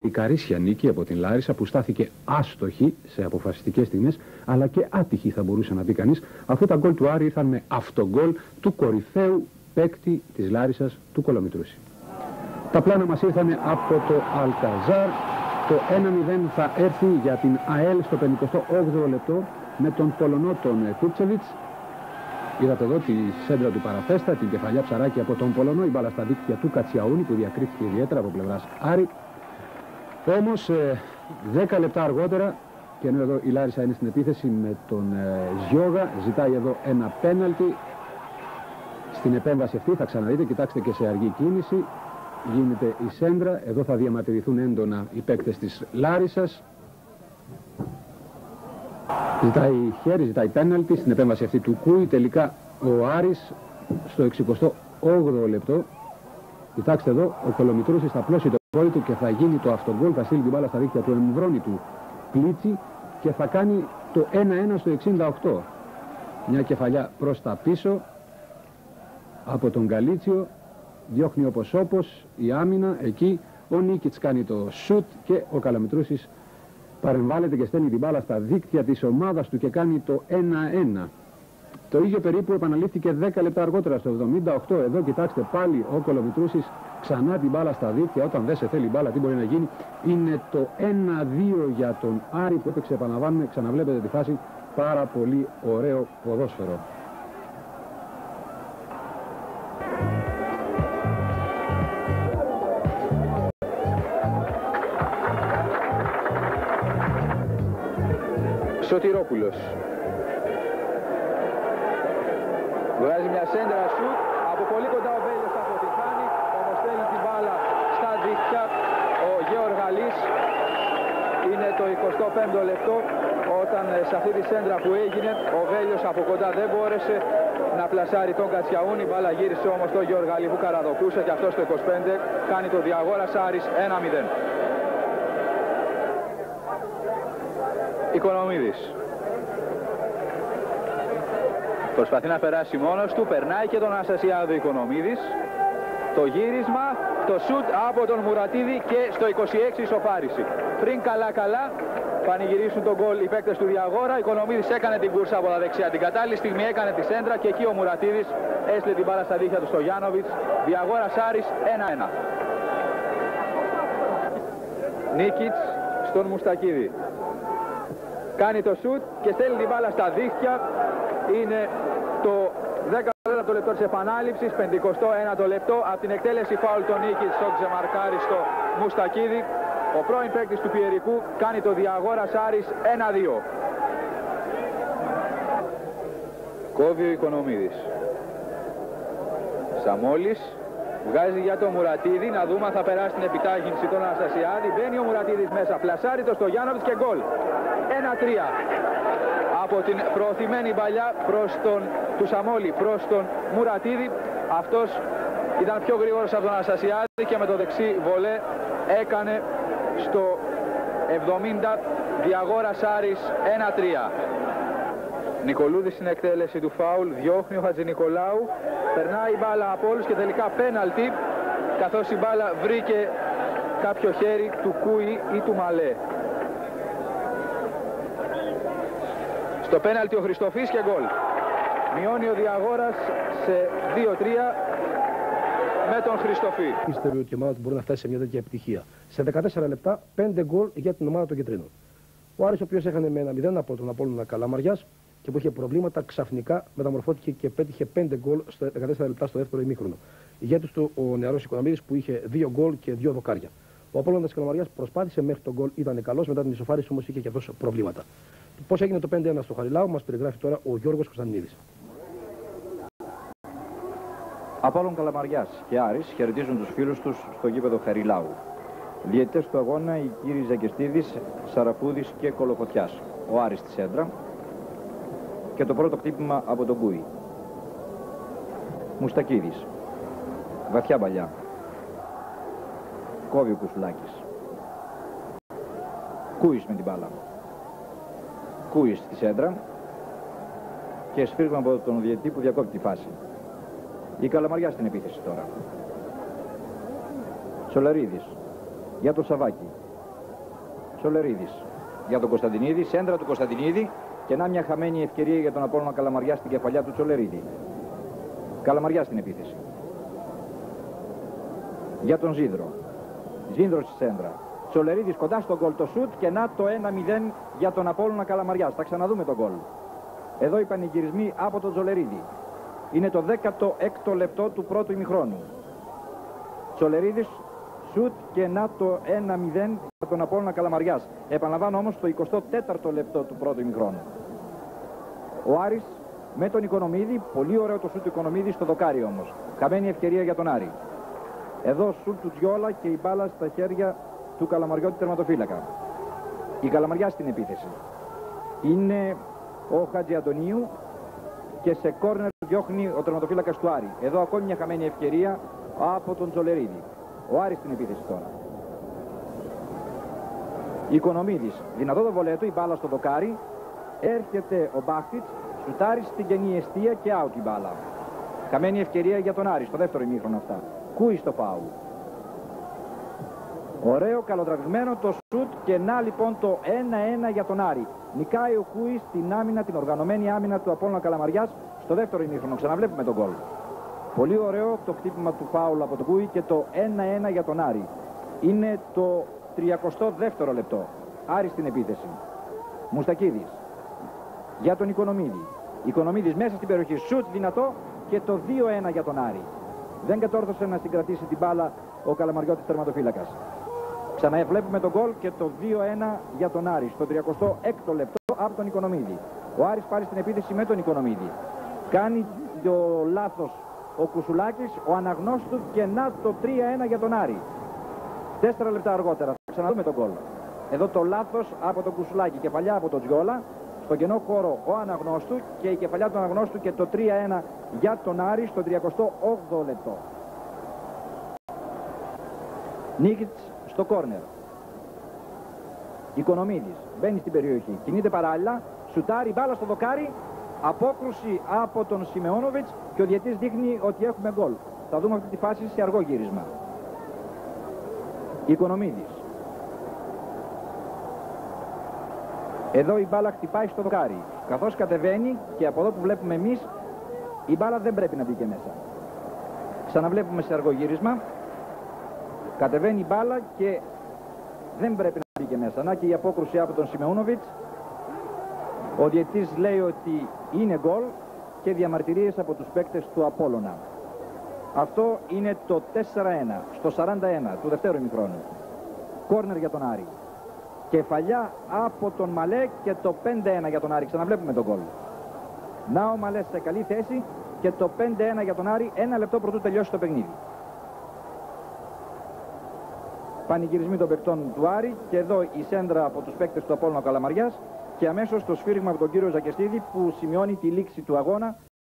Η Καρίσια νίκη από την Λάρισα που στάθηκε άστοχη σε αποφασιστικές στιγμές, αλλά και άτυχη θα μπορούσε να πει κανείς, αφού τα γκολ του Άρη ήρθαν με αυτογκολ του κορυφαίου παίκτη της Λάρισσας, του Κολομητρούση. Τα πλάνα μας ήρθαν από το Αλκαζάρ. Το 1-0 θα έρθει για την ΑΕΛ στο 58ο λεπτό με τον Πολωνό τον Κούρτσεβιτς. Είδατε εδώ τη σέντρα του Παραφέστα, την κεφαλιά ψαράκι από τον Πολωνό, η μπάλα στα δίκτυα του Κατσιαούνι που διακρίθηκε ιδιαίτερα από πλευράς Άρη. Όμως 10 λεπτά αργότερα, και ενώ εδώ η Λάρισα είναι στην επίθεση με τον Ζιώγα, ζητάει εδώ ένα πέναλτι. Στην επέμβαση αυτή θα ξαναδείτε, κοιτάξτε και σε αργή κίνηση, γίνεται η σέντρα, εδώ θα διαμαρτυρηθούν έντονα οι παίκτες της Λάρισσας. Ζητάει χέρι, ζητάει πέναλτι, στην επέμβαση αυτή του Κούι, τελικά ο Άρης στο 68ο λεπτό. Κοιτάξτε εδώ, ο Κολομητρούσης θα πλώσει το πόδι του και θα γίνει το αυτογκόλ, θα στείλει την μπάλα στα δίκτυα του Εμβρώνη του Πλίτσι και θα κάνει το 1-1 στο 68. Μια κεφαλιά προς τα πίσω από τον Γκαλίτσιο, διώχνει όπως η άμυνα, εκεί ο Νίκιτς κάνει το σουτ και ο Καλαμητρούσης παρεμβάλλεται και στέλνει την μπάλα στα δίκτυα της ομάδας του και κάνει το 1-1. Το ίδιο περίπου επαναλήφθηκε 10 λεπτά αργότερα στο 78. Εδώ κοιτάξτε πάλι ο Κολομητρούσης ξανά την μπάλα στα δίκτυα. Όταν δεν σε θέλει μπάλα τι μπορεί να γίνει. Είναι το 1-2 για τον Άρη που έπαιξε, επαναλαμβάνουμε, ξαναβλέπετε τη φάση, πάρα πολύ ωραίο ποδόσφαιρο. Σωτηρόπουλος βγάζει μια σέντρα σουτ από πολύ κοντά, ο Βέλιος θα αποτυχάνει, όμως στέλνει την μπάλα στα δίχτυα ο Γεωργαλής. Είναι το 25ο λεπτό, όταν σε αυτή τη σέντρα που έγινε ο Βέλιος από κοντά δεν μπόρεσε να πλασάρει τον Κατσιαούνι. Η μπάλα γύρισε όμως το Γεωργαλή που καραδοκούσε και αυτό στο 25 κάνει το Διαγόρας Άρης 1-0. Οικονομίδης προσπαθεί να περάσει μόνος του, περνάει και τον Αναστασιάδη Οικονομίδης. Το γύρισμα, το σουτ από τον Μουρατίδη και στο 26 ισοφάριση. Πριν καλά πανηγυρίσουν τον γκολ οι παίκτες του Διαγόρα. Οικονομίδης έκανε την κούρσα από τα δεξιά, την κατάλληλη στιγμή έκανε τη σέντρα και εκεί ο Μουρατίδης έστειλε την μπάλα στα δίχτυα του στο Γιάννοβιτς. Διαγόρας Άρης 1-1. Νίκιτς στον Μουστακίδη. Κάνει το σουτ και στέλνει την μπάλα στα δίχτυα. Είναι το 14ο λεπτό της επανάληψης, 51ο λεπτό. Από την εκτέλεση φάουλ τον Νίκιτς, στο ξεμαρκάρι στο Μουστακίδη. Ο πρώην παίκτης του Πιερικού κάνει το Διαγόρας Άρης 1-2. Κόβει ο Οικονομίδης. Σαμόλης βγάζει για το Μουρατίδη, να δούμε αν θα περάσει την επιτάχυνση τον Αναστασιάδη. Μπαίνει ο Μουρατίδης μέσα, πλασάρει το Στογιάνοβιτς και γκολ. 1-3. Από την προωθημένη παλιά προς του Σαμόλη προς τον Μουρατίδη. Αυτός ήταν πιο γρήγορος από τον Αναστασιάδη και με το δεξί βολέ έκανε στο 70 Διαγόρας Άρης 1-3. Νικολούδης στην εκτέλεση του φάουλ, διώχνει ο Χατζηνικολάου, περνάει η μπάλα από όλους και τελικά πέναλτι, καθώς η μπάλα βρήκε κάποιο χέρι του Κούι ή του Μαλέ. Στο πέναλτι ο Χριστοφής και γκολ. Μειώνει ο Διαγόρας σε 2-3 με τον Χριστοφή. Πίστευε ότι η ομάδα του μπορεί να φτάσει σε μια τέτοια επιτυχία. Σε 14 λεπτά 5 γκολ για την ομάδα των Κεντρίνων. Ο Άρης, ο οποίος έχανε με 1-0 από τον Απόλλωνα Καλαμαριάς και που είχε προβλήματα, ξαφνικά μεταμορφώθηκε και πέτυχε 5 γκολ στα 14 λεπτά στο δεύτερο ημίχρονο. Ηγέτης του ο νεαρός Οικονομίδης που είχε 2 γκολ και 2 δοκάρια. Ο Απόλλωνας Καλαμαριάς προσπάθησε μέχρι τον γκολ, ήταν καλός, μετά την ισοφάριση όμως είχε και αυτός προβλήματα. Πώς έγινε το 5-1 στο Χαριλάου μας περιγράφει τώρα ο Γιώργος Κωνσταντινίδης. Απόλλων Καλαμαριάς και Άρης χαιρετίζουν τους φίλους τους στο γήπεδο Χαριλάου. Διαιτητές του αγώνα οι κύριοι Ζακεστίδης, Σαραφούδης και Κολοφωτιάς. Ο Άρης στη σέντρα και το πρώτο χτύπημα από τον Κούι. Μουστακίδης. Βαθιά παλιά. Κόβει ο Κουσουλάκης. Κούις με την μπάλα. Κούις στη σέντρα και σφύριγμα από τον διαιτητή που διακόπτει τη φάση. Η Καλαμαριά στην επίθεση τώρα. Σολαρίδης για το Σαββάκι. Τσολερίδης για τον Κωνσταντινίδη, σέντρα του Κωνσταντινίδη και να μια χαμένη ευκαιρία για τον Απόλλωνα Καλαμαριά στην κεφαλιά του Τσολερίδη. Καλαμαριά στην επίθεση. Για τον Ζήνδρο. Ζήνδρος στη σέντρα. Τσολερίδης κοντά στο γκολ, το σουτ και να το 1-0 για τον Απόλλωνα Καλαμαριάς. Θα ξαναδούμε τον γκολ. Εδώ οι πανηγυρισμοί από τον Τσολερίδη. Είναι το 16ο λεπτό του πρώτου ημιχρόνου. Τσολερίδης, σουτ και να το 1-0 για τον Απόλλωνα Καλαμαριάς. Επαναλαμβάνω όμως το 24ο λεπτό του πρώτου ημιχρόνου. Ο Άρης με τον Οικονομίδη, πολύ ωραίο το σουτ του Οικονομίδη στο δοκάρι όμως. Χαμένη ευκαιρία για τον Άρη. Εδώ σουτ του Τζιόλα και η μπάλα στα χέρια του Καλαμαριώτη τερματοφύλακα. Η Καλαμαριά στην επίθεση. Είναι ο Χατζη Αντωνίου και σε κόρνερ διώχνει ο τερματοφύλακας του Άρη. Εδώ ακόμη μια χαμένη ευκαιρία από τον Τσολερίδη. Ο Άρης στην επίθεση τώρα. Οικονομίδης, δυνατό το βολέτο, η μπάλα στο δοκάρι. Έρχεται ο Μπάχτιτς, σουτάρει στην κενή εστία και out η μπάλα. Χαμένη ευκαιρία για τον Άρη στο δεύτερο ημίχρονο αυτά. Κούι στο φάουλ. Ωραίο, καλοτραβηγμένο το σουτ και να λοιπόν το 1-1 για τον Άρη. Νικάει ο Κούι στην άμυνα, την οργανωμένη άμυνα του Απόλλωνα Καλαμαριάς στο δεύτερο ημίχρονο. Ξαναβλέπουμε τον γκολ. Πολύ ωραίο το χτύπημα του φάουλ από τον Κούι και το 1-1 για τον Άρη. Είναι το 32ο λεπτό. Άρη στην επίθεση. Μουστακίδης. Για τον Οικονομίδη. Οικονομίδης μέσα στην περιοχή. Σουτ δυνατό και το 2-1 για τον Άρη. Δεν κατόρθωσε να συγκρατήσει την μπάλα ο Καλαμαριώτης τερματοφύλακας. Ξαναβλέπουμε τον γκολ και το 2-1 για τον Άρη στο 36ο λεπτό από τον Οικονομίδη. Ο Άρης πάλι στην επίθεση με τον Οικονομίδη. Κάνει το λάθος ο Κουσουλάκης, ο αναγνώστου και να το 3-1 για τον Άρη. 4 λεπτά αργότερα θα ξαναδούμε τον γκολ. Εδώ το λάθος από τον Κουσουλάκη, κεφαλιά από τον Τζιόλα. Στο κενό χώρο ο αναγνώστου και η κεφαλιά του αναγνώστου και το 3-1 για τον Άρη στο 38ο λεπτό. Νίκητς στο κόρνερ. Οικονομίδης μπαίνει στην περιοχή, κινείται παράλληλα, σουτάρει μπάλα στο δοκάρι, απόκρουση από τον Σιμεώνοβιτς και ο διαιτής δείχνει ότι έχουμε γκολ. Θα δούμε αυτή τη φάση σε αργό γύρισμα. Οικονομίδης. Εδώ η μπάλα χτυπάει στο δοκάρι. Καθώς κατεβαίνει και από εδώ που βλέπουμε εμείς, η μπάλα δεν πρέπει να μπει και μέσα. Ξαναβλέπουμε σε αργό γύρισμα. Κατεβαίνει η μπάλα και δεν πρέπει να μπει και μέσα. Να και η απόκρουση από τον Σιμεούνοβιτς. Ο διαιτής λέει ότι είναι γκολ και διαμαρτυρίες από τους παίκτες του Απόλλωνα. Αυτό είναι το 4-1 στο 41 του δευτέρου ημιχρόνου. Κόρνερ για τον Άρη. Κεφαλιά από τον Μαλέ και το 5-1 για τον Άρη. Ξαναβλέπουμε τον γκολ. Να ο Μαλέ σε καλή θέση και το 5-1 για τον Άρη. 1 λεπτό πρωτού τελειώσει το παιχνίδι. Πανηγυρισμοί των παικτών του Άρη και εδώ η σέντρα από τους παίκτες του Απόλλωνα Καλαμαριάς και αμέσως το σφύριγμα από τον κύριο Ζακεστίδη που σημειώνει τη λήξη του αγώνα.